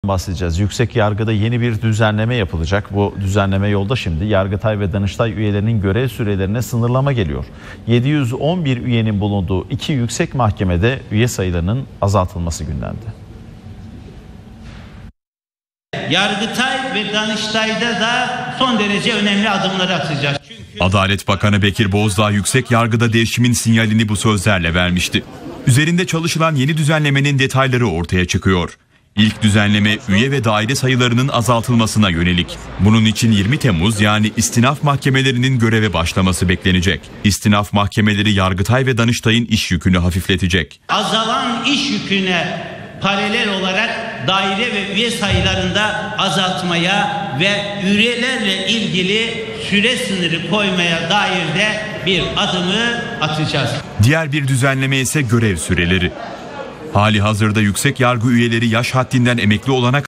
bahsedeceğiz. Yüksek Yargı'da yeni bir düzenleme yapılacak. Bu düzenleme yolda şimdi. Yargıtay ve Danıştay üyelerinin görev sürelerine sınırlama geliyor. 711 üyenin bulunduğu iki yüksek mahkemede üye sayılarının azaltılması gündemde. Yargıtay ve Danıştay'da da son derece önemli adımlar atacağız. Adalet Bakanı Bekir Bozdağ Yüksek Yargı'da değişimin sinyalini bu sözlerle vermişti. Üzerinde çalışılan yeni düzenlemenin detayları ortaya çıkıyor. İlk düzenleme üye ve daire sayılarının azaltılmasına yönelik. Bunun için 20 Temmuz yani istinaf mahkemelerinin göreve başlaması beklenecek. İstinaf mahkemeleri Yargıtay ve Danıştay'ın iş yükünü hafifletecek. Azalan iş yüküne paralel olarak daire ve üye sayılarında azaltmaya ve üyelerle ilgili süre sınırı koymaya dair de bir adımı atacağız. Diğer bir düzenleme ise görev süreleri. Hali hazırda yüksek yargı üyeleri yaş haddinden emekli olana